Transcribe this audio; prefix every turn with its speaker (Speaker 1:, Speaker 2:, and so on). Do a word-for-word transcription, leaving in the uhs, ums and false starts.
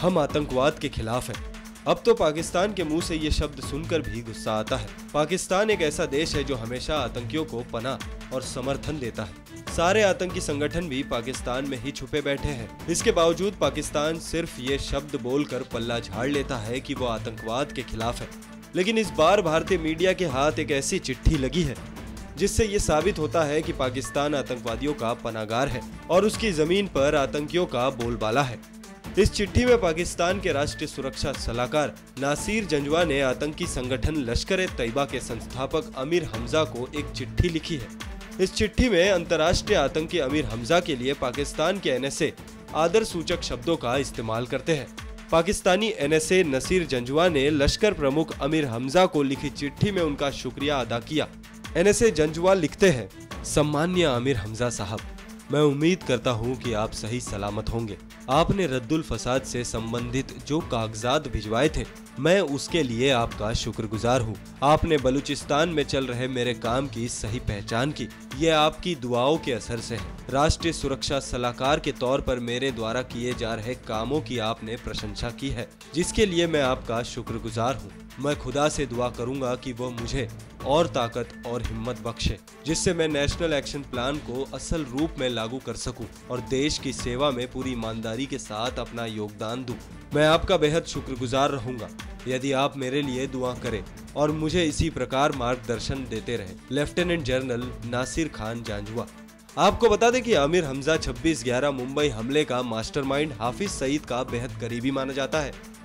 Speaker 1: हम आतंकवाद के खिलाफ हैं। अब तो पाकिस्तान के मुंह से ये शब्द सुनकर भी गुस्सा आता है। पाकिस्तान एक ऐसा देश है जो हमेशा आतंकियों को पनाह और समर्थन देता है। सारे आतंकी संगठन भी पाकिस्तान में ही छुपे बैठे हैं। इसके बावजूद पाकिस्तान सिर्फ ये शब्द बोलकर पल्ला झाड़ लेता है कि वो आतंकवाद के खिलाफ है। लेकिन इस बार भारतीय मीडिया के हाथ एक ऐसी चिट्ठी लगी है जिससे ये साबित होता है कि पाकिस्तान आतंकवादियों का पनाहगार है और उसकी जमीन पर आतंकियों का बोलबाला है। इस चिट्ठी में पाकिस्तान के राष्ट्रीय सुरक्षा सलाहकार नासिर जंजवा ने आतंकी संगठन लश्कर-ए-तैयबा के संस्थापक अमीर हमजा को एक चिट्ठी लिखी है। इस चिट्ठी में अंतर्राष्ट्रीय आतंकी अमीर हमजा के लिए पाकिस्तान के एन एस ए आदर सूचक शब्दों का इस्तेमाल करते हैं। Pakistani N S A Nasir Janjua ने लश्कर प्रमुख अमीर हमजा को लिखी चिट्ठी में उनका शुक्रिया अदा किया। एन एस ए जंजवा लिखते हैं, सम्मान्य अमीर हमजा साहब, मैं उम्मीद करता हूं कि आप सही सलामत होंगे। आपने रद्दुल फसाद से संबंधित जो कागजात भिजवाए थे, मैं उसके लिए आपका शुक्रगुजार हूं। आपने बलूचिस्तान में चल रहे मेरे काम की सही पहचान की। ये आपकी दुआओं के असर से है। राष्ट्रीय सुरक्षा सलाहकार के तौर पर मेरे द्वारा किए जा रहे कामों की आपने प्रशंसा की है, जिसके लिए मैं आपका शुक्रगुजार हूं। मैं खुदा से दुआ करूंगा कि वो मुझे और ताकत और हिम्मत बख्शे, जिससे मैं नेशनल एक्शन प्लान को असल रूप में लागू कर सकूं और देश की सेवा में पूरी ईमानदारी के साथ अपना योगदान दूं। मैं आपका बेहद शुक्रगुजार रहूंगा यदि आप मेरे लिए दुआ करें और मुझे इसी प्रकार मार्गदर्शन देते रहे। Lieutenant general Nasir Khan Janjua. आपको बता दें कि आमिर हमजा छब्बीस ग्यारह मुंबई हमले का मास्टरमाइंड हाफिज सईद का बेहद करीबी माना जाता है।